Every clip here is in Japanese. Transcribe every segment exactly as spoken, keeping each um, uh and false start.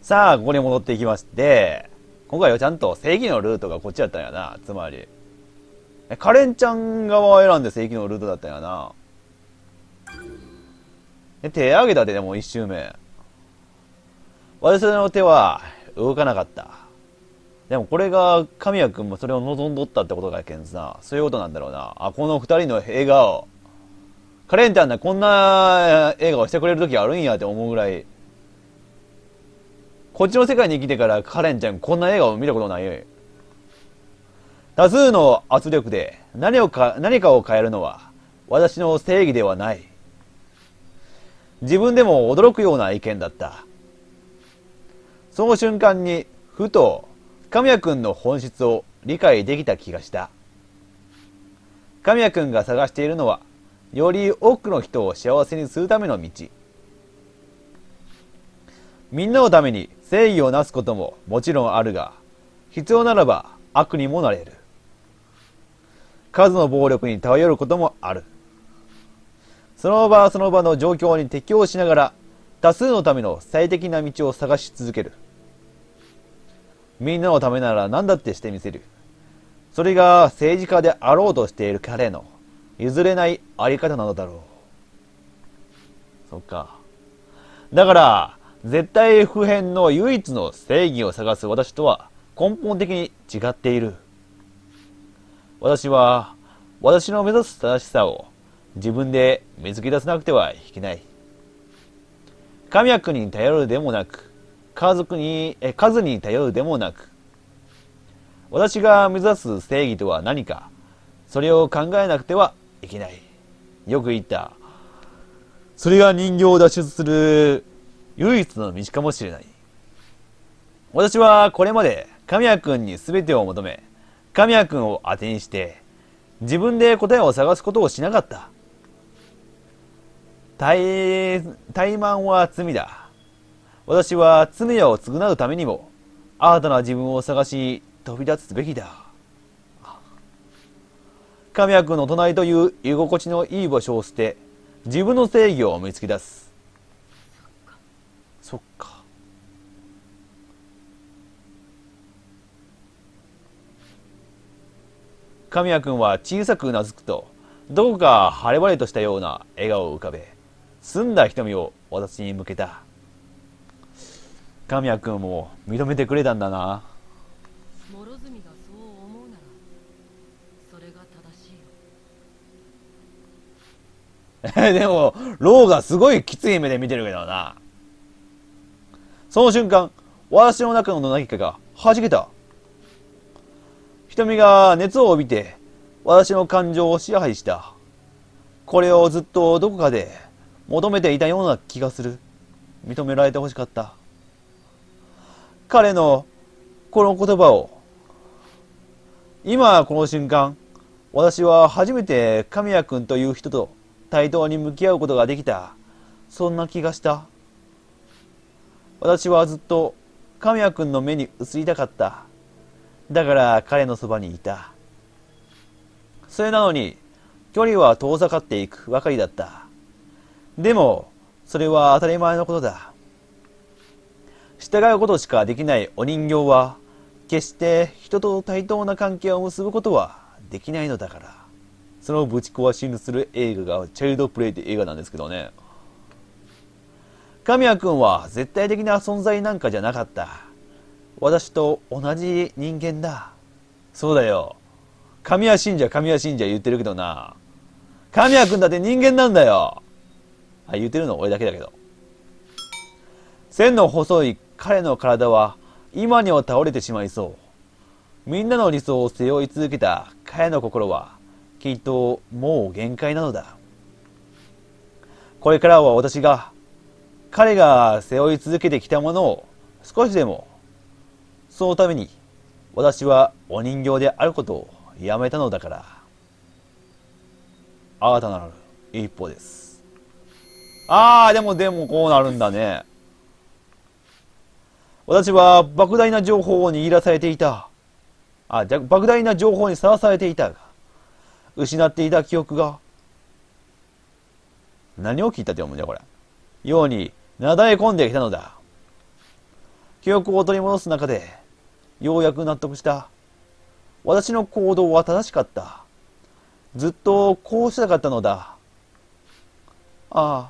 さあ、ここに戻っていきまして、今回はちゃんと正義のルートがこっちだったんやな。つまり。え、カレンちゃん側を選んで正義のルートだったんやな。え、手上げたででも一周目。私の手は動かなかった。でもこれが神谷君もそれを望んどったってことがやけんさ、そういうことなんだろうな。あ、この二人の笑顔。カレンちゃんなこんな笑顔してくれる時あるんやって思うぐらい。こっちの世界に生きてからカレンちゃんこんな笑顔見たことないよ。多数の圧力で何をか何かを変えるのは私の正義ではない。自分でも驚くような意見だった。その瞬間にふと神谷君の本質を理解できた気がした。神谷君が探しているのはより多くの人を幸せにするための道。みんなのために正義をなすことももちろんあるが、必要ならば悪にもなれる。数の暴力に頼ることもある。その場その場の状況に適応しながら多数のための最適な道を探し続ける。みんなのためなら何だってしてみせる。それが政治家であろうとしている彼の譲れないあり方なのだろう。そっか。だから絶対不変の唯一の正義を探す私とは根本的に違っている。私は私の目指す正しさを自分で見つけ出さなくてはいけない。神谷君に頼るでもなく、家族にえ数に頼るでもなく、私が目指す正義とは何か、それを考えなくてはいけない。よく言った。それが人形を脱出する唯一の道かもしれない。私はこれまで神谷君に全てを求め、神谷君を当てにして自分で答えを探すことをしなかった。怠慢は罪だ。私は罪を償うためにも新たな自分を探し飛び立つべきだ。神谷君の隣という居心地のいい場所を捨て、自分の正義を見つけ出す。そっか。神谷君は小さくうなずくと、どこか晴れ晴れとしたような笑顔を浮かべ、澄んだ瞳を私に向けた。神谷君も認めてくれたんだな。 諸角がそう思うならそれが正しいよ。 でもローがすごいきつい目で見てるけどな。その瞬間、私の中の何かが弾けた。瞳が熱を帯びて私の感情を支配した。これをずっとどこかで求めていたような気がする。認められてほしかった。彼のこの言葉を、今この瞬間、私は初めて神谷君という人と対等に向き合うことができた。そんな気がした。私はずっと神谷君の目に映りたかった。だから彼のそばにいた。それなのに距離は遠ざかっていくばかりだった。でもそれは当たり前のことだ。従うことしかできないお人形は決して人と対等な関係を結ぶことはできないのだから。そのぶち壊しにする映画がチャイルドプレイって映画なんですけどね。神谷君は絶対的な存在なんかじゃなかった。私と同じ人間だ。そうだよ。神谷信者神谷信者言ってるけどな。神谷君だって人間なんだよ。あ、言ってるの俺だけだけど。線の細い彼の体は今には倒れてしまいそう。みんなの理想を背負い続けた彼の心はきっともう限界なのだ。これからは私が彼が背負い続けてきたものを少しでも、そのために私はお人形であることをやめたのだから。新たなる一歩です。ああ、でもでもこうなるんだね。私は莫大な情報を握らされていた。あ、じゃ、莫大な情報にさらされていたが、失っていた記憶が、何を聞いたって読むんだよ、これ。ように、なだれ込んできたのだ。 記憶を取り戻す中で、ようやく納得した。私の行動は正しかった。ずっとこうしたかったのだ。ああ。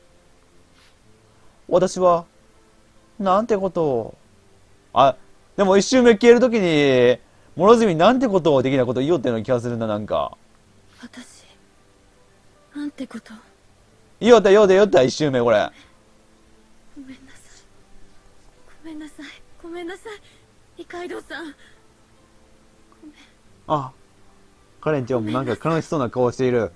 私は、なんてことを。あ、でも一周目消えるときに、諸角なんてことを的なこと言おうっていうような気がするな、なんか。 私、なんてこと。 言おうた言おうた言おうた、一周目これ。 ごめんなさい。ごめんなさい。ごめんなさい。二階堂さん。ごめん。 あ、カレンちゃんもなんか悲しそうな顔している。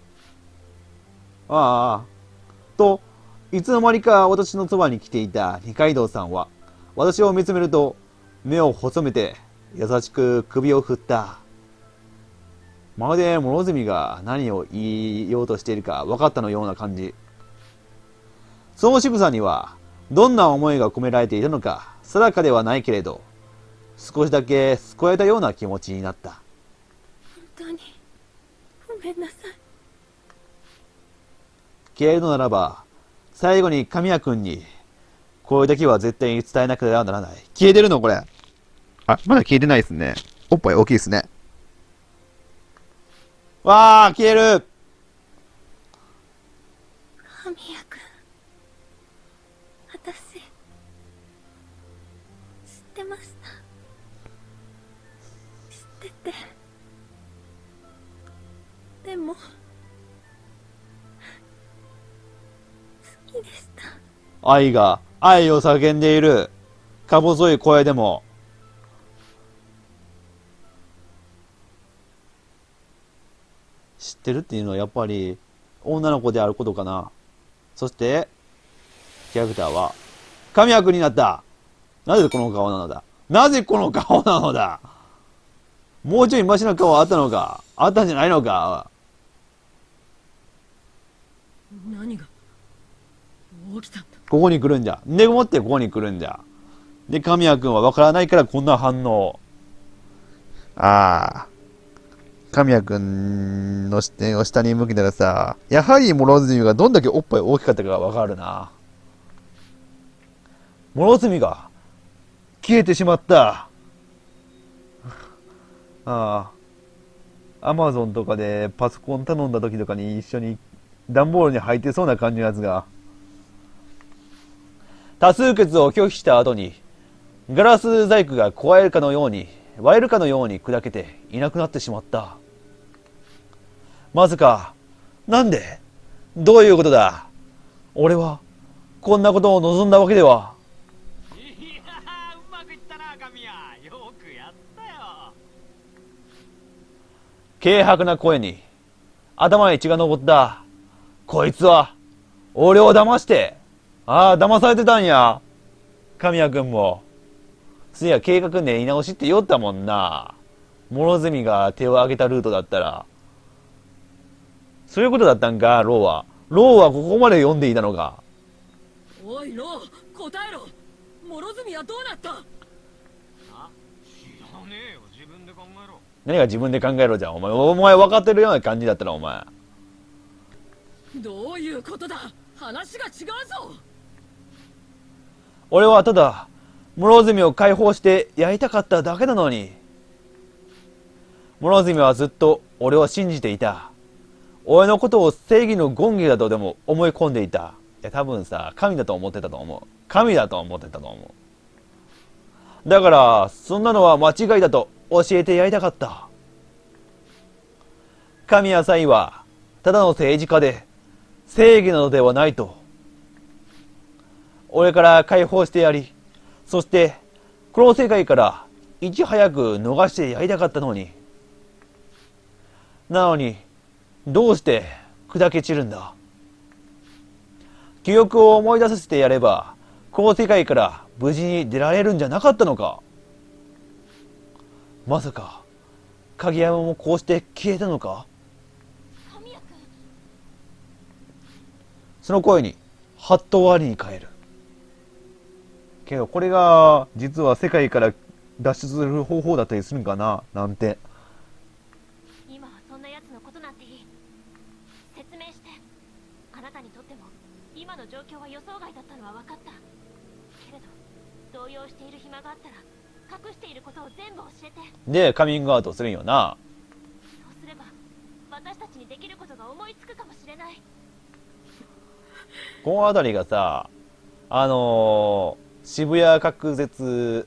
ああ。と、いつの間にか私のそばに来ていた二階堂さんは、私を見つめると、目を細めて、優しく首を振った。まるで諸角が何を言いようとしているか分かったのような感じ。その仕草には、どんな思いが込められていたのか、定かではないけれど、少しだけ救えたような気持ちになった。 本当に、ごめんなさい。 消えるのならば、最後に神谷君に、これだけは絶対に伝えなくてはならない。消えてるのこれ。あ、まだ消えてないですね。おっぱい大きいですね。わー、消える。 神谷君。私、知ってました。知ってて。でも、好きでした。 愛が、愛を叫んでいる。か細い声でも。知ってるっていうのはやっぱり女の子であることかな。そして、キャラクターは、神谷君になった。なぜこの顔なのだ。なぜこの顔なのだ。もうちょいマシな顔あったのか。あったんじゃないのか。 何が起きたんだ。 ここに来るんじゃ。でもってここに来るんじゃ。で、神谷君はわからないからこんな反応。ああ。神谷君の視点を下に向けたらさ、やはり諸角がどんだけおっぱい大きかったかがわかるな。諸角が消えてしまった。ああ。アマゾンとかでパソコン頼んだ時とかに一緒に段ボールに入ってそうな感じのやつが。多数決を拒否した後に、ガラス細工が壊れるかのように、割れるかのように砕けていなくなってしまった。まさか、なんで？どういうことだ？俺は、こんなことを望んだわけでは。 いやー、うまくいったな、神谷。よくやったよ。 軽薄な声に、頭に血が上った。こいつは、俺を騙して、ああ、騙されてたんや。神谷君も。つや計画練り直しって言おったもんな。諸角が手を挙げたルートだったら。そういうことだったんか、ローは。ローはここまで読んでいたのか。 おいロー、答えろ。諸角はどうなった。 あ、知らねえよ。自分で考えろ。 何が自分で考えろじゃん。お前、お前分かってるような感じだったら、お前。 どういうことだ。話が違うぞ。 俺はただ、諸角を解放してやりたかっただけなのに。諸角はずっと俺を信じていた。俺のことを正義の権化だとでも思い込んでいた。いや、多分さ、神だと思ってたと思う。神だと思ってたと思う。だから、そんなのは間違いだと教えてやりたかった。神谷祭は、ただの政治家で、正義なのではないと。俺から解放してやり、そして、この世界からいち早く逃してやりたかったのに。なのに、どうして砕け散るんだ。記憶を思い出させてやれば、この世界から無事に出られるんじゃなかったのか。まさか、影山もこうして消えたのか。 神谷君。 その声に、はっと我に返る。けどこれが実は世界から脱出する方法だったりするんかななんて。 今はそんな奴のことなんていい。説明して。あなたにとっても今の状況は予想外だったのは分かった。けれど動揺している暇があったら隠していることを全部教えて。 でカミングアウトするんよな。 そうすれば私たちにできることが思いつくかもしれない。 この辺りがさ、あのー、渋谷隔絶ん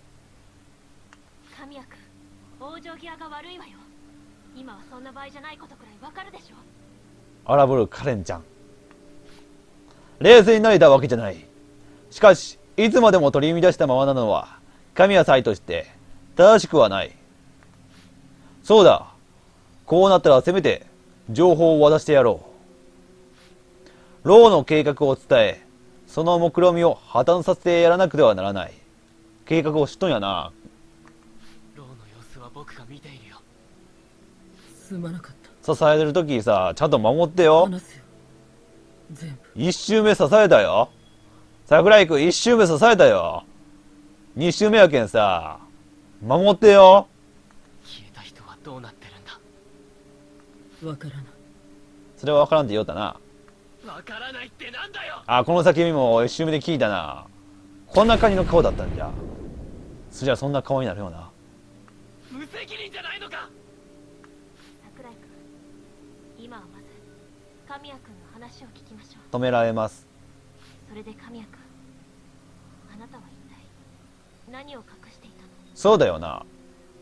神谷君、往生際が悪いわよ。今はそんな場合じゃないことくらいわかるでしょ。 荒ぶるカレンちゃん。冷静になれたわけじゃない。しかしいつまでも取り乱したままなのは神谷祭として正しくはない。そうだ、こうなったらせめて情報を渡してやろう。ローの計画を伝え、その目論見を破綻させてやらなくてはならない。計画を知っとんやな。 ローの様子は僕が見ているよ。 すまなかった。 支えるときさ、ちゃんと守ってよ。 話すよ全部。 一周目支えたよ。桜井くん一周目支えたよ。二周目やけんさ、守ってよ。 消えた人はどうなってるんだ。 わからない。 それは分からんって言おったな。 わからないってなんだよ。 あ、この叫びも一周目で聞いたな。こんな感じの顔だったんじゃ。そりゃそんな顔になるよな。 無責任じゃないのか。 桜井君、今はまず神谷君の話を聞きましょう。 止められます。 それで神谷君、あなたは一体何を隠していたの？ そうだよな。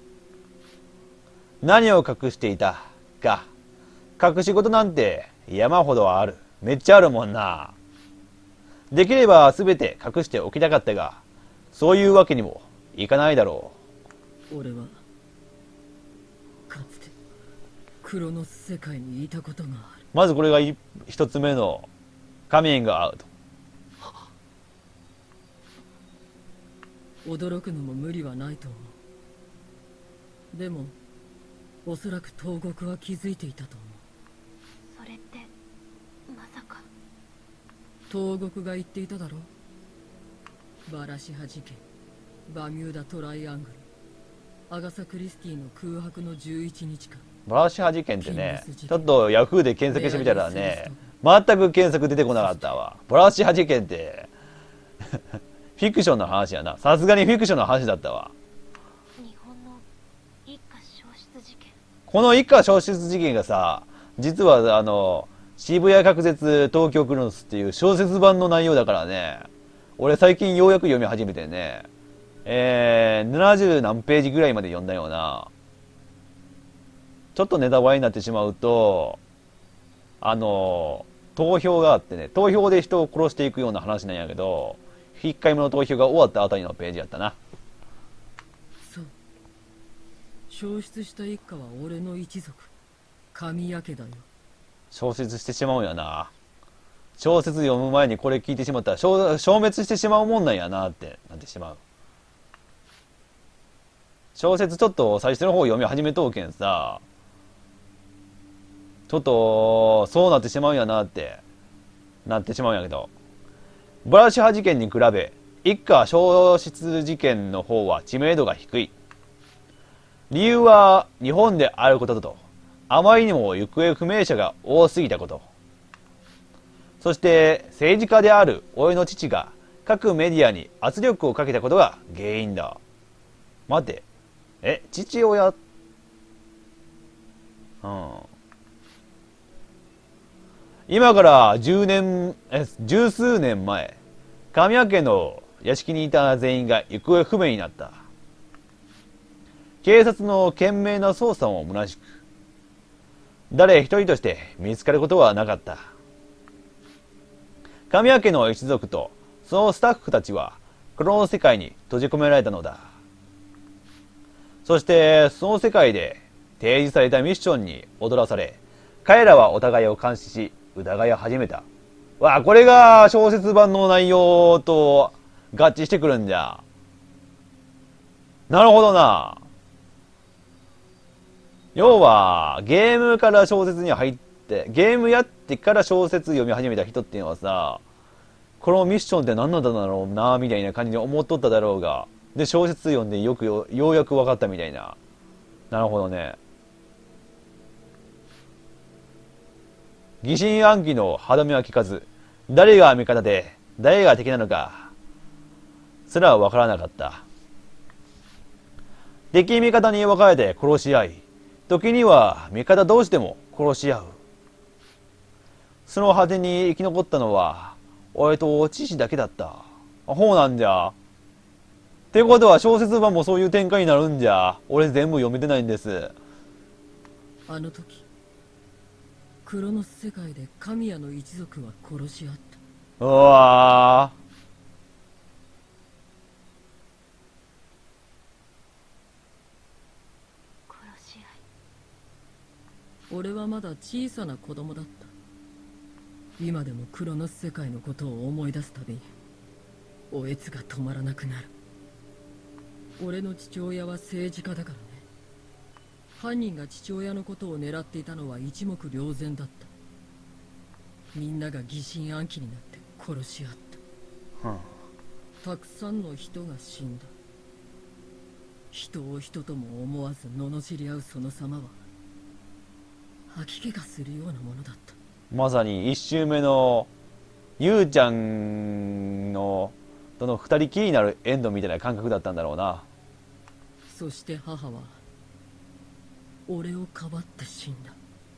何を隠していたか。隠し事なんて山ほどある。めっちゃあるもんな。できれば全て隠しておきたかったが、そういうわけにもいかないだろう。俺はかつて黒の世界にいたことがある。 まずこれが一つ目のカミングアウト。 驚くのも無理はないと思う。でもおそらく東国は気づいていたと思う。 それってまさか東国が言っていただろう。バラシハ事件、バミューダトライアングル、アガサ・クリスティの空白のじゅういちにちかん。 バラシハ事件ってね、ちょっとヤフーで検索してみたらね、全く検索出てこなかったわ。バラシハ事件ってフィクションの話やな。さすがにフィクションの話だったわ。 日本の一家消失事件。 この一家消失事件がさ、実はあの渋谷隔絶東京クロノスっていう小説版の内容だからね。俺最近ようやく読み始めてね、えー、ななじゅう何ページぐらいまで読んだような。ちょっとネタバレになってしまうと、あの投票があってね、投票で人を殺していくような話なんやけど、いっかいめの投票が終わったあたりのページやったな。 そう、消失した一家は俺の一族、神谷家だよ。 消失してしまうんやな。小説読む前にこれ聞いてしまったら 消, 消滅してしまうもんなんやなってなってしまう。小説ちょっと最初の方読み始めとうけんさ、ちょっとそうなってしまうんやなってなってしまうんやけど、バラシハ事件に比べ一家消失事件の方は知名度が低い。理由は日本であることと、あまりにも行方不明者が多すぎたこと、そして政治家である俺の父が各メディアに圧力をかけたことが原因だ。待て、え、父親？うん。今からじゅうねん、え、十数年前、神谷家の屋敷にいた全員が行方不明になった。警察の懸命な捜査も虚しく、誰一人として見つかることはなかった。神谷家の一族とそのスタッフたちは黒の世界に閉じ込められたのだ。そしてその世界で提示されたミッションに踊らされ、彼らはお互いを監視し疑い始めた。わあ、これが小説版の内容と合致してくるんじゃ。なるほどな。要はゲームから小説に入って、ゲームやってから小説読み始めた人っていうのはさ、このミッションって何なんだろうなみたいな感じに思っとっただろうが、で小説読んでよくよようやく分かったみたいな。なるほどね。疑心暗鬼の歯止めは効かず、誰が味方で誰が敵なのかすらわからなかった。敵味方に分かれて殺し合い、時には味方同士でも殺し合う。その果てに生き残ったのは俺と父だけだった。あ、ほうなんじゃ。ってことは小説版もそういう展開になるんじゃ。俺全部読めてないんです。 あの時クロノス世界で神谷の一族は殺し合った。 うわ殺し合い。 俺はまだ小さな子供だった。今でもクロノス世界のことを思い出すたびにおえつが止まらなくなる。俺の父親は政治家だからね。犯人が父親のことを狙っていたのは一目瞭然だった。みんなが疑心暗鬼になって殺し合った、うん、たくさんの人が死んだ。人を人とも思わず罵り合うその様は吐き気がするようなものだった。 まさに一周目のゆうちゃんのその二人きりになるエンドみたいな感覚だったんだろうな。 そして母は俺をかばって死んだ。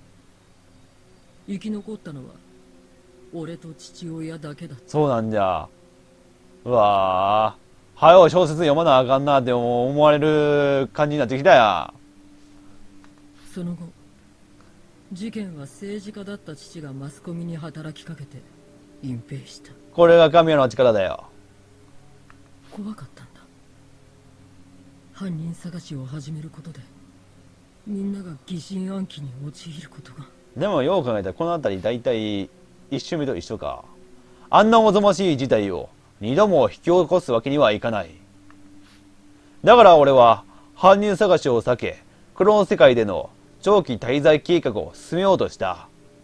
生き残ったのは俺と父親だけだった。 そうなんじゃ。うわぁ、はよ小説読まなあかんなって思われる感じになってきたや。 その後事件は政治家だった父がマスコミに働きかけて隠蔽した。 これが神谷の力だよ。 怖かったんだ。犯人探しを始めることでみんなが疑心暗鬼に陥ることが。 でもよう考えたらこの辺り大体一周目と一緒か。あんなおぞましい事態を二度も引き起こすわけにはいかない。だから俺は犯人探しを避け、クローン世界での長期滞在計画を進めようとした。は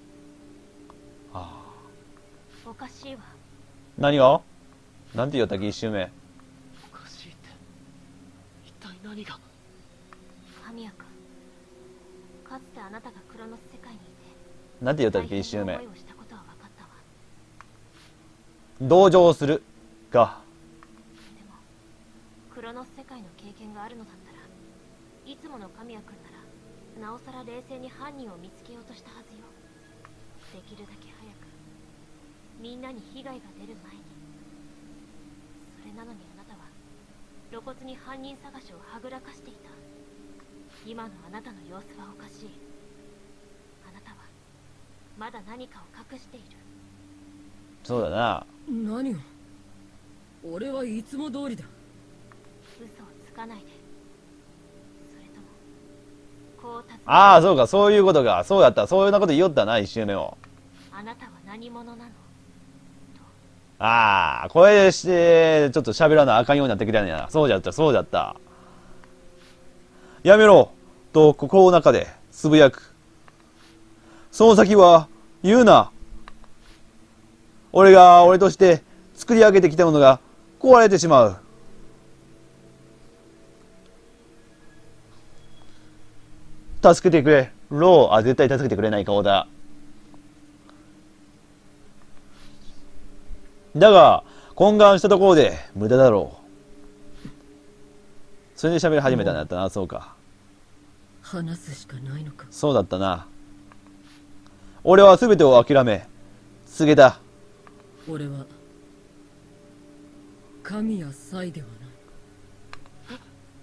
あ、 おかしいわ。 何が？なんて言ったっけ一周目。 おかしいって一体何が？ 神谷君、かつてあなたがクロノス世界にいてなんて言ったっけ一周目。 大変な思いをしたことは分かったわ。 同情するが。 でもクロノス世界の経験があるのだったら、いつもの神谷君ならなおさら冷静に犯人を見つけようとしたはずよ。できるだけ早くみんなに被害が出る前に。それなのにあなたは露骨に犯人探しをはぐらかしていた。今のあなたの様子はおかしい。あなたはまだ何かを隠している。 そうだな。 何を？俺はいつも通りだ。 嘘をつかないで。それともこう尋ね。 ああ、そうか、そういうことか。そうやった。そういうなこと言いよったな、一周目を。 あなたは何者なの？ ああ、これして、ちょっと喋らなあかんようになってきたんやな。そうじゃった、そうじゃった。やめろと心の中でつぶやく。その先は言うな。俺が俺として作り上げてきたものが壊れてしまう。助けてくれ。ロー、あ、絶対助けてくれない顔だ。だが、懇願したところで無駄だろう。それで喋り始めたんだったな、そうか。 話すしかないのか。 そうだったな。俺は全てを諦め、告げた。 俺は神谷祭ではない。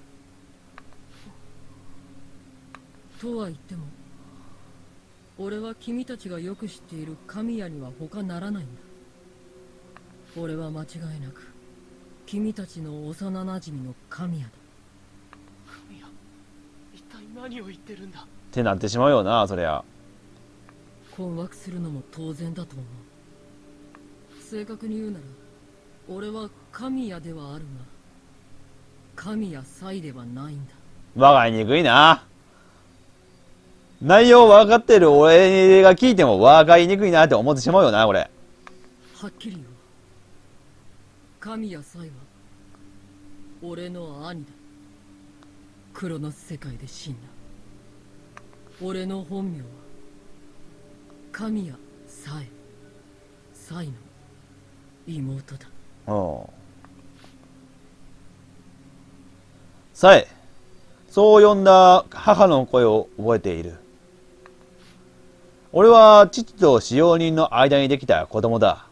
とは言っても俺は君たちがよく知っている神谷には他ならないんだ。俺は間違いなく君たちの幼なじみの神谷だ。 神谷、一体何を言ってるんだってなってしまうよな、そりゃ。 困惑するのも当然だと思う。正確に言うなら俺は神谷ではあるが神谷祭ではないんだ。 わかりにくいな。内容分かってる俺が聞いても分かりにくいなって思ってしまうよな、これ。 はっきり言う。神谷祭は俺の兄だ。クロノス世界で死んだ。俺の本名は神谷祭。祭の妹だ。 おう。 さえ、そう呼んだ母の声を覚えている。俺は父と使用人の間にできた子供だ。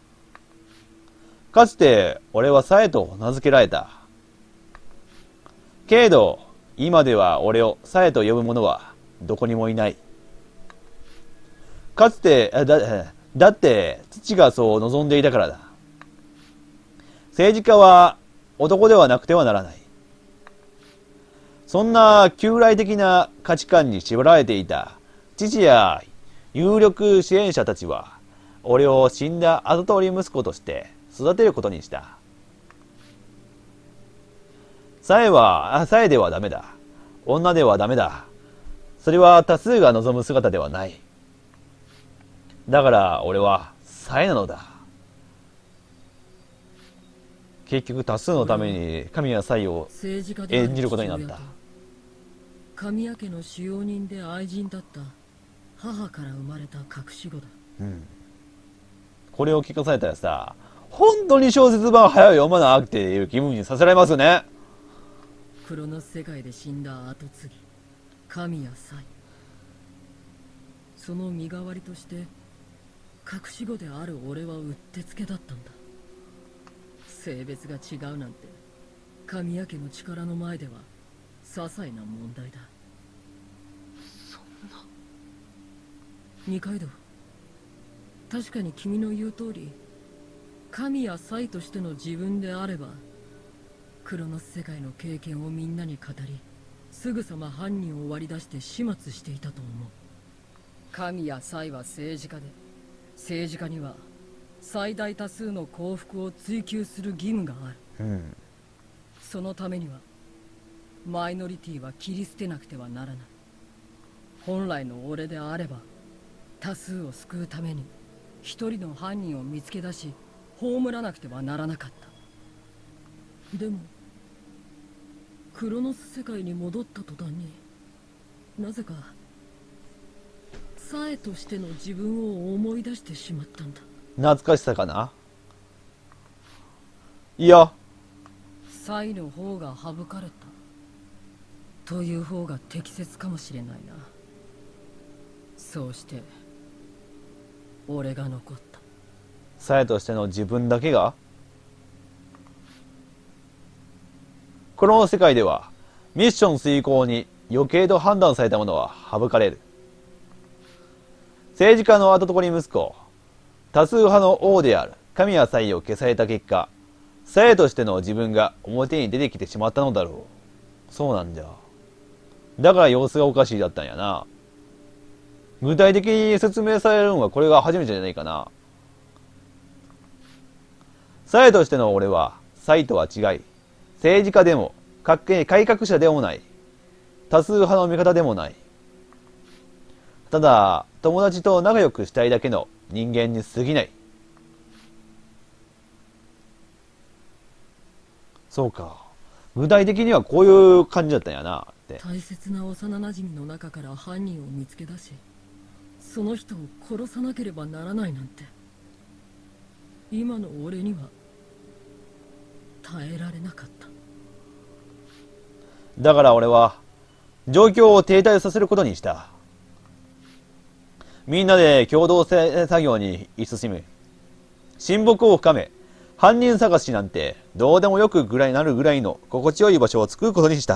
かつて俺はさえと名付けられた。けれど、今では俺をさえと呼ぶ者はどこにもいない。かつて、だ、だって父がそう望んでいたからだ。政治家は男ではなくてはならない。そんな旧来的な価値観に縛られていた父や有力支援者たちは、俺を死んだ跡取り息子として育てることにした。さえは、さえではダメだ。女ではダメだ。それは多数が望む姿ではない。だから俺はさえなのだ。結局多数のために神谷さえを演じることになった。 神谷家の使用人で愛人だった母から生まれた隠し子だ。 うん。これを聞かされたらさ、本当に小説版早い読まなくていう気分にさせられますよね。 クロノス世界で死んだ後継ぎ神谷サイ。その身代わりとして隠し子である俺はうってつけだったんだ。性別が違うなんて神谷家の力の前では些細な問題だ。 そんな。 二階堂、確かに君の言う通り神谷サイとしての自分であればクロノス世界の経験をみんなに語り、すぐさま犯人を割り出して始末していたと思う。神谷サイは政治家で、政治家には最大多数の幸福を追求する義務がある。 うん、 そのためにはマイノリティは切り捨てなくてはならない。本来の俺であれば多数を救うために一人の犯人を見つけ出し葬らなくてはならなかった。でもクロノス世界に戻った途端になぜかサエとしての自分を思い出してしまったんだ。 懐かしさかな。いや、 サイの方が省かれたという方が適切かもしれないな。そうして俺が残った。 サエとしての自分だけが、この世界ではミッション遂行に余計と判断されたものは省かれる。政治家の跡取り息子、多数派の王である神谷サイを消された結果、サエとしての自分が表に出てきてしまったのだろう。そうなんじゃ。だから様子がおかしいだったんやな。具体的に説明されるのはこれが初めてじゃないかな。サエとしての俺はサイとは違い、政治家でも改革者でもない、多数派の味方でもない。ただ友達と仲良くしたいだけの人間に過ぎない。そうか、具体的にはこういう感じだったんやなって。 大切な幼なじみの中から犯人を見つけ出し、その人を殺さなければならないなんて、今の俺には耐えられなかった。 だから俺は状況を停滞させることにした。みんなで共同作業に進む。親睦を深め、犯人探しなんてどうでもよくぐらいなるぐらいの心地よい場所を作ることにした。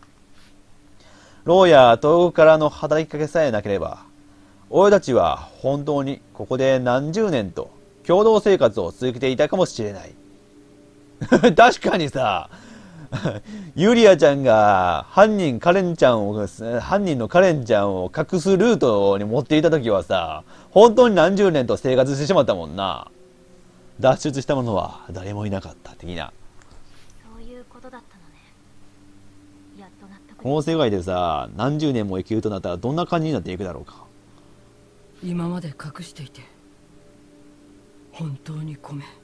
牢や遠くからの働きかけさえなければ、俺たちは本当にここで何十年と共同生活を続けていたかもしれない。確かにさ、ユリアちゃんが犯人カレンちゃんを犯人のカレンちゃんを隠すルートに持っていた時はさ、本当に何十年と生活してしまったもんな。脱出した者は誰もいなかった的な。 そういうことだったのね。やっと納得。 この世界でさ、何十年も生きるとなったらどんな感じになっていくだろうか。 今まで隠していて本当にごめん。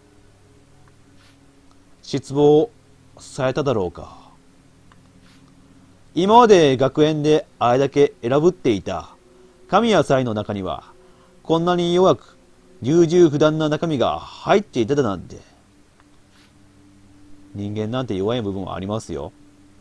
失望されただろうか。今まで学園であれだけ選ぶっていた神谷祭の中には、こんなに弱く優柔不断な中身が入っていただなんて。人間なんて弱い部分はありますよ。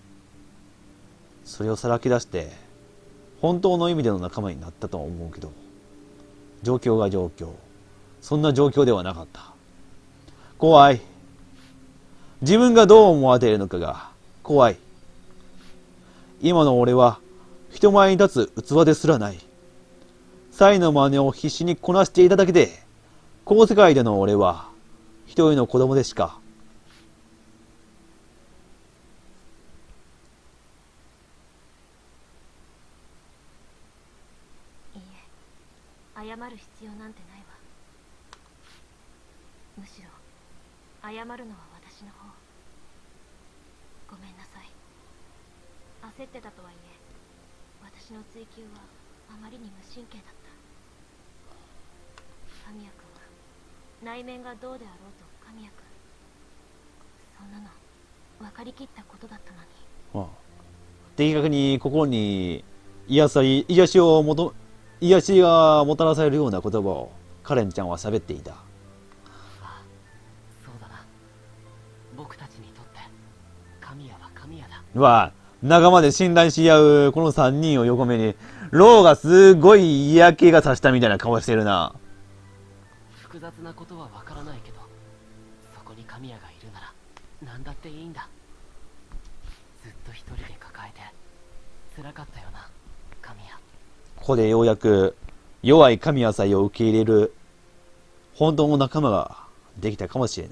それをさらけ出して本当の意味での仲間になったとは思うけど、状況が状況、そんな状況ではなかった。怖い。自分がどう思われているのかが怖い。今の俺は人前に立つ器ですらない。サイの真似を必死にこなしていただけで、この世界での俺は一人の子供でしか。 いいえ、謝る必要なんてないわ。むしろ謝るのは私の方。ごめんなさい。焦ってたとはいえ、私の追求はあまりに無神経だった。神谷君は内面がどうであろうと神谷君、そんなの分かりきったことだったのに。 ああ、的確に心に癒さり癒しをもと癒しがもたらされるような言葉をカレンちゃんは喋っていた。 ああ、そうだな。僕たちにとって神谷は神谷だ。 わあ、仲間で信頼し合うこの三人を横目に、ローがすごい嫌気がさしたみたいな顔してるな。 複雑なことはわからないけど、そこに神谷がいるなら何だっていいんだ。ずっと一人で抱えて辛かったよな、神谷。 ここでようやく弱い神谷さえを受け入れる本当の仲間ができたかもしれない。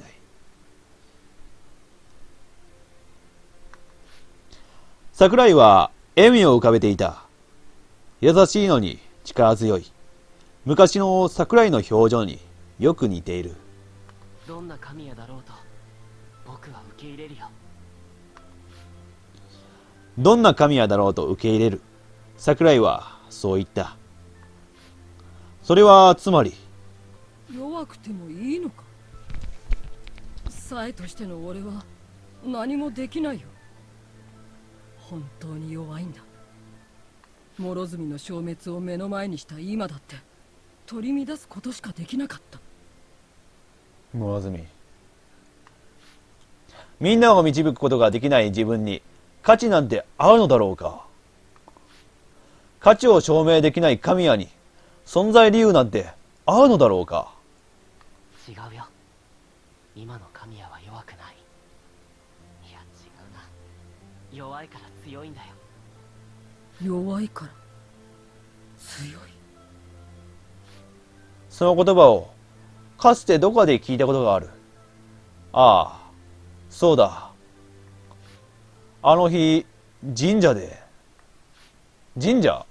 桜井は笑みを浮かべていた。優しいのに力強い。昔の桜井の表情によく似ている。 どんな神谷だろうと僕は受け入れるよ。 どんな神谷だろうと受け入れる。桜井はそう言った。それはつまり、 弱くてもいいのか。サエとしての俺は何もできないよ。本当に弱いんだ。諸角の消滅を目の前にした今だって取り乱すことしかできなかった。 諸角、みんなを導くことができない自分に価値なんてあるのだろうか。価値を証明できない神谷に存在理由なんてあるのだろうか。 違うよ。今の神谷は弱くない。いや違うな。弱いから強いんだよ。 弱いから強い。 その言葉をかつてどこかで聞いたことがある。ああ、そうだ。あの日神社で。神社？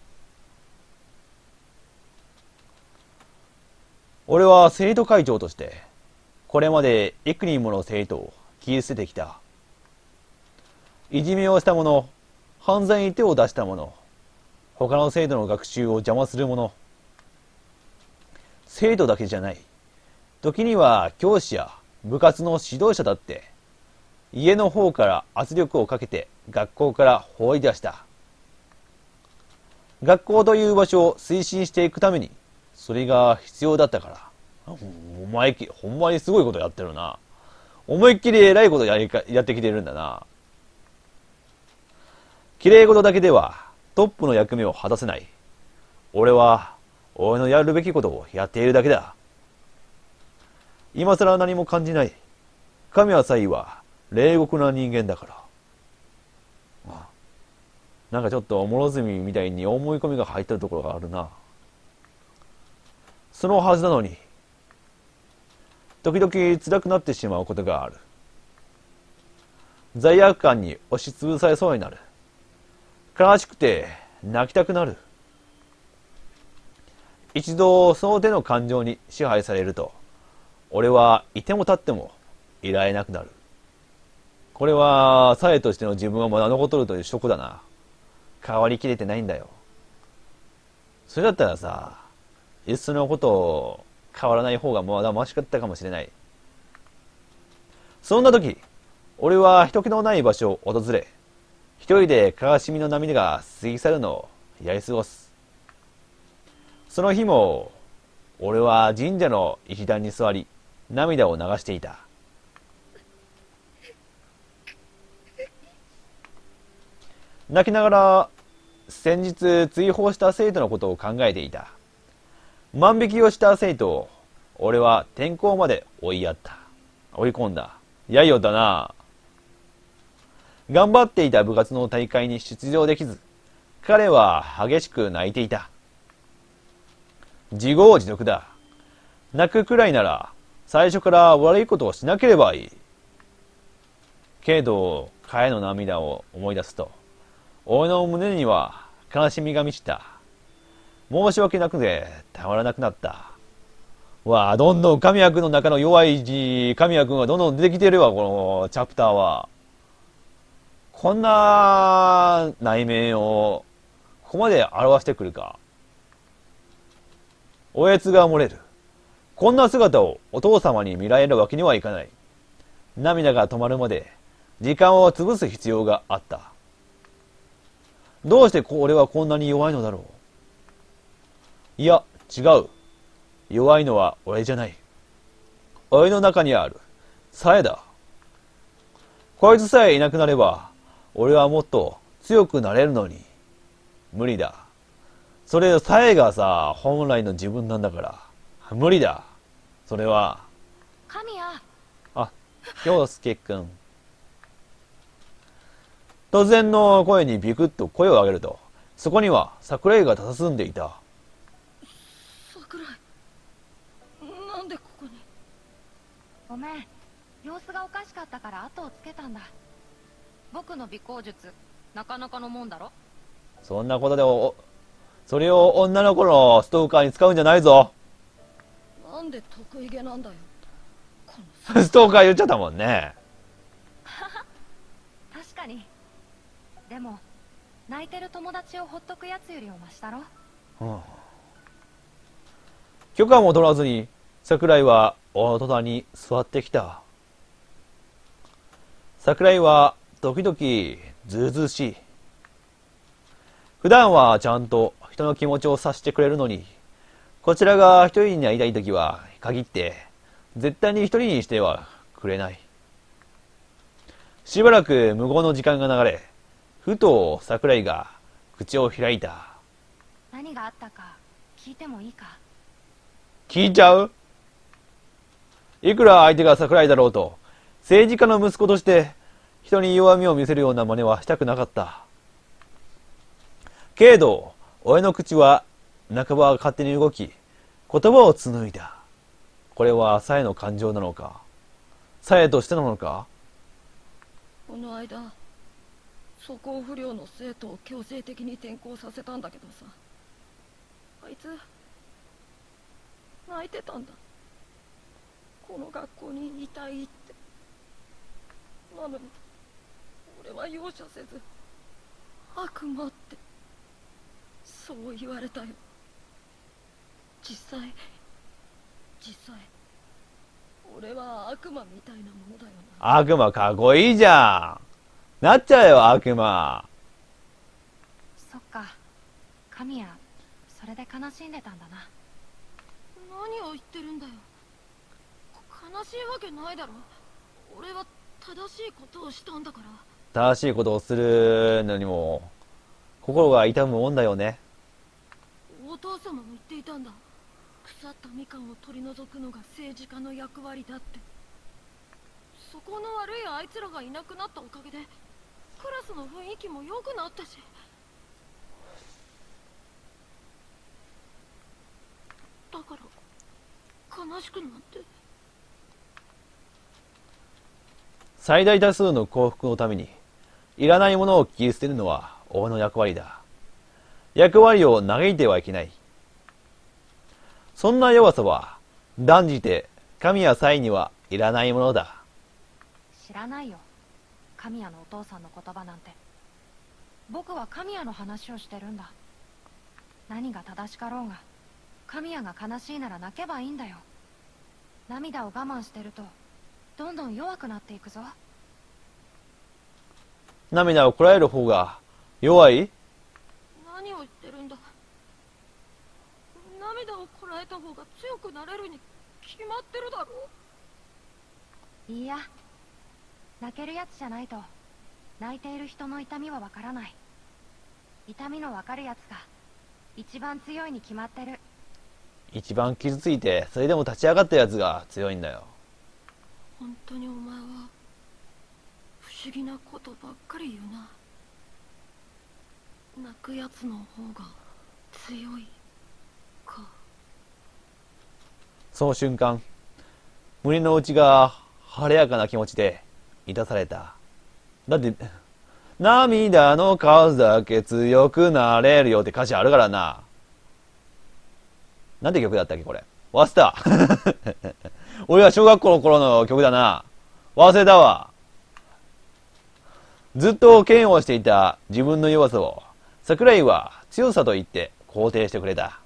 俺は生徒会長としてこれまで幾人もの生徒を切り捨ててきた。いじめをした者、犯罪に手を出した者、他の生徒の学習を邪魔する者、生徒だけじゃない。時には教師や部活の指導者だって家の方から圧力をかけて学校から放り出した。学校という場所を推進していくためにそれが必要だったから。お前きほんまにすごいことやってるな。思いっきり偉いことやりかやってきてるんだな。綺麗事だけではトップの役目を果たせない。俺は俺のやるべきことをやっているだけだ。今更何も感じない。神谷祭は冷酷な人間だから。ああ、なんかちょっと諸角みたいに思い込みが入ってるところがあるな。そのはずなのに時々辛くなってしまうことがある。罪悪感に押しつぶされそうになる。悲しくて泣きたくなる。一度その手の感情に支配されると俺はいても立ってもいられなくなる。これはサエとしての自分はまだ残っとるという証拠だな。変わりきれてないんだよ。それだったらさ、いっそのことを変わらない方がまだマシかったかもしれない。そんな時俺は人気のない場所を訪れ、一人で悲しみの涙が過ぎ去るのをやり過ごす。その日も俺は神社の石段に座り涙を流していた。 泣きながら先日追放した生徒のことを考えていた。万引きをした生徒を俺は転校まで追いやった。追い込んだ。やいよだな。頑張っていた部活の大会に出場できず、彼は激しく泣いていた。自業自得だ。泣くくらいなら最初から悪いことをしなければいい。けど彼の涙を思い出すと、俺の胸には悲しみが満ちた。申し訳なくてたまらなくなった。わあ、どんどん神谷君の中の弱い字、神谷君がどんどん出てきてるわ、このチャプターは。こんな内面をここまで表してくるか。おえつが漏れる。こんな姿をお父様に見られるわけにはいかない。涙が止まるまで時間を潰す必要があった。どうして俺はこんなに弱いのだろう。いや、違う。弱いのは俺じゃない。俺の中にあるサエだ。こいつさえいなくなれば俺はもっと強くなれるのに。無理だ。それサエがさ、本来の自分なんだから。無理だ。それは。 神谷。 あ、陽介くん。突然の声にビクッと声を上げると、そこには桜井が佇んでいた。 桜井、なんでここに。 ごめん、様子がおかしかったから後をつけたんだ。僕の尾行術なかなかのもんだろ。 そんなことでおそれを女の子のストーカーに使うんじゃないぞ。 なんで得意げなんだよ。このストーカー言っちゃったもんね。 確かに。でも泣いてる友達をほっとくやつよりもマシだろ。 うん、許可も取らずに桜井は大人に座ってきた。桜井は時々ずうずうしい。普段はちゃんと人の気持ちを察してくれるのに、こちらが一人になりたいときは限って絶対に一人にしてはくれない。しばらく無言の時間が流れ、ふと桜井が口を開いた。 何があったか聞いてもいいか。 聞いちゃう？いくら相手が桜井だろうと、政治家の息子として人に弱みを見せるような真似はしたくなかった。けれど俺の口は半ば勝手に動き、言葉を紡いだ。これはサエの感情なのか、サエとしてなのか。 この間素行不良の生徒を強制的に転校させたんだけどさ、あいつ泣いてたんだ。この学校にいたいって。なのに俺は容赦せず悪魔ってそう言われたよ。実際実際俺は悪魔みたいなものだよな。 悪魔かっこいいじゃん。なっちゃえよ悪魔。 そっか、神谷それで悲しんでたんだな。 何を言ってるんだよ。悲しいわけないだろ。俺は正しいことをしたんだから。 正しいことをするのにも心が痛むもんだよね。 お父様も言っていたんだ。腐ったみかんを取り除くのが政治家の役割だって。そこの悪いあいつらがいなくなったおかげでクラスの雰囲気も良くなったし。だから悲しくなって。 最大多数の幸福のためにいらないものを切り捨てるのは俺の役割だ。役割を嘆いてはいけない。そんな弱さは断じて神谷サイにはいらないものだ。 知らないよ、神谷のお父さんの言葉なんて。僕は神谷の話をしてるんだ。何が正しかろうが神谷が悲しいなら泣けばいいんだよ。涙を我慢してるとどんどん弱くなっていくぞ。 涙をこらえる方が弱い？ 何を言ってるんだ。涙をこらえた方が強くなれるに決まってるだろ。 いいや、泣けるやつじゃないと泣いている人の痛みはわからない。 痛みのわかるやつが一番強いに決まってる。 一番傷ついてそれでも立ち上がったやつが強いんだよ。 本当にお前は不思議なことばっかり言うな。泣くやつの方が強いか。 その瞬間、胸の内が晴れやかな気持ちで満たされた。だって涙の数だけ強くなれるよって歌詞あるからな。なんて曲だったっけこれ。忘れた。俺は小学校の頃の曲だな。忘れたわ。ずっと嫌悪していた自分の弱さを桜井は強さと言って肯定してくれた。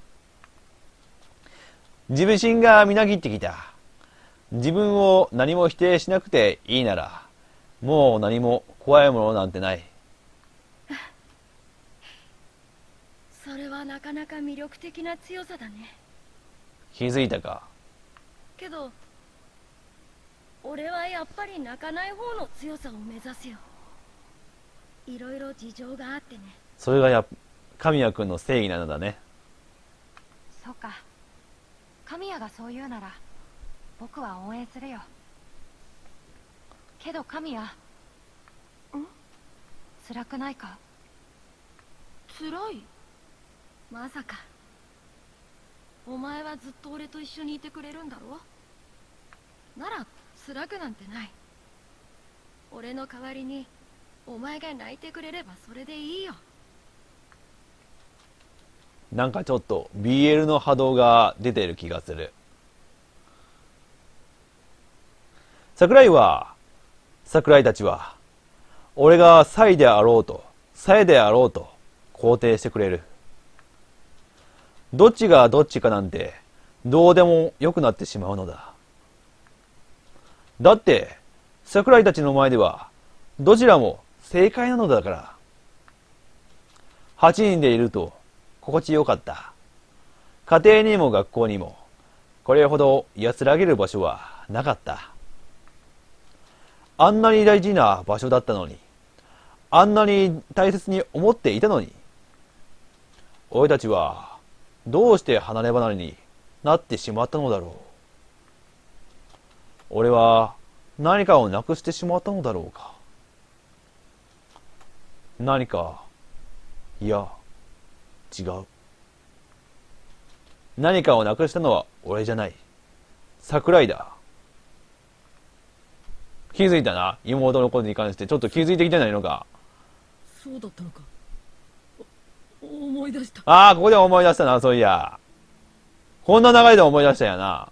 自分心がみなぎってきた。自分を何も否定しなくていいなら、もう何も怖いものなんてない。 それはなかなか魅力的な強さだね。 気づいたか。 けど俺はやっぱり泣かない方の強さを目指すよ。いろいろ事情があってね。 それがや神谷君の正義なのだね。 そうか。神谷がそう言うなら僕は応援するよ。けど神谷、ん？辛くないか？ 辛い？まさかお前はずっと俺と一緒にいてくれるんだろ？なら辛くなんてない。俺の代わりにお前が泣いてくれればそれでいいよ。 なんかちょっと ビーエル の波動が出ている気がする。桜井は、桜井たちは、俺がサイであろうと、サイであろうと肯定してくれる。どっちがどっちかなんて、どうでもよくなってしまうのだ。だって、桜井たちの前では、どちらも正解なのだから。八人でいると、心地よかった。家庭にも学校にも、これほど安らげる場所はなかった。あんなに大事な場所だったのに、あんなに大切に思っていたのに、俺たちはどうして離れ離れになってしまったのだろう。俺は何かをなくしてしまったのだろうか。何か、いや、違う。何かをなくしたのは俺じゃない。桜井だ。気づいたな。妹のことに関してちょっと気づいてきてないのか。 そうだったのか。お思い出した。 ああ、ここで思い出したな、そういや。こんな流れで思い出したやな。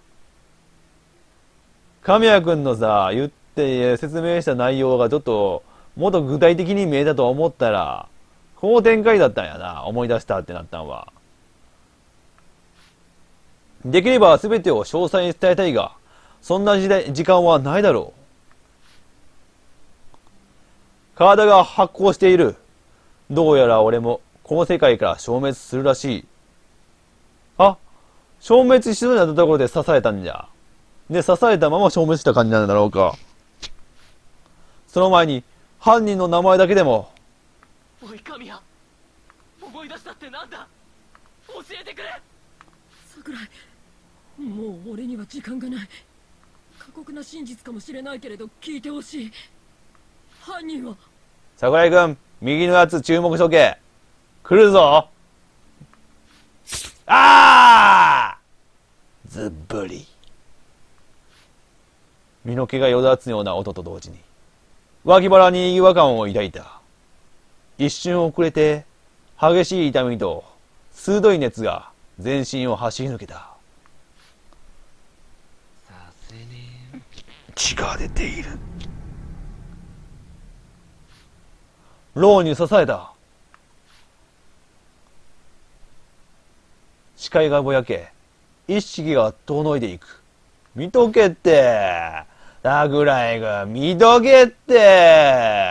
神谷くんのさ、言って説明した内容がちょっと、もっと具体的に見えたと思ったら、この展開だったんやな。思い出したってなったんは。できれば全てを詳細に伝えたいが、そんな時代、時間はないだろう。体が発光している。どうやら俺もこの世界から消滅するらしい。あ、消滅しそうになったところで刺されたんじゃ。で、刺されたまま消滅した感じなんだろうか。その前に犯人の名前だけでも。 おい神谷、思い出したってなんだ？教えてくれ。 桜井、もう俺には時間がない。過酷な真実かもしれないけれど聞いてほしい。犯人は。 桜井くん、右のやつ注目しとけ。来るぞ。あーずっぶり。身の毛がよだつような音と同時に脇腹に違和感を抱いた。一瞬遅れて激しい痛みと鋭い熱が全身を走り抜けた。 させね血が出ている。牢に刺された。視界がぼやけ意識が遠のいていく。見とけって桜井が見とけって。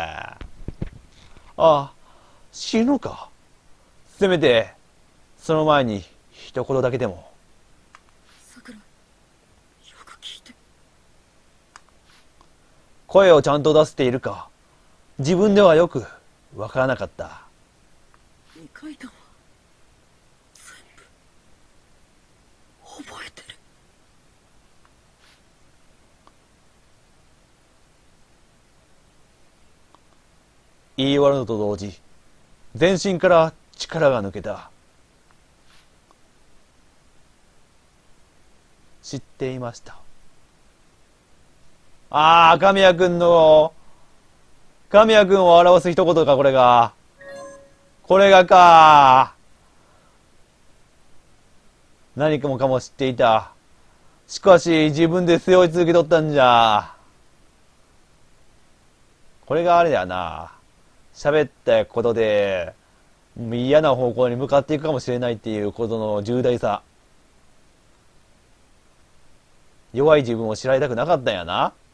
あ、死ぬか。せめてその前に一言だけでも。 桜井、よく聞いて。 声をちゃんと出せているか自分ではよくわからなかった。 に書いたわ。全部覚えてる。 言い終わるのと同時、全身から力が抜けた。知っていました。ああ、神谷くんの、神谷くんを表す一言か、これが。これがか。何かもかも知っていた。しかし、自分で背負い続けとったんじゃ。これがあれだよな。喋ったことで、嫌な方向に向かっていくかもしれないっていうことの重大さ。弱い自分を知られたくなかったんやな。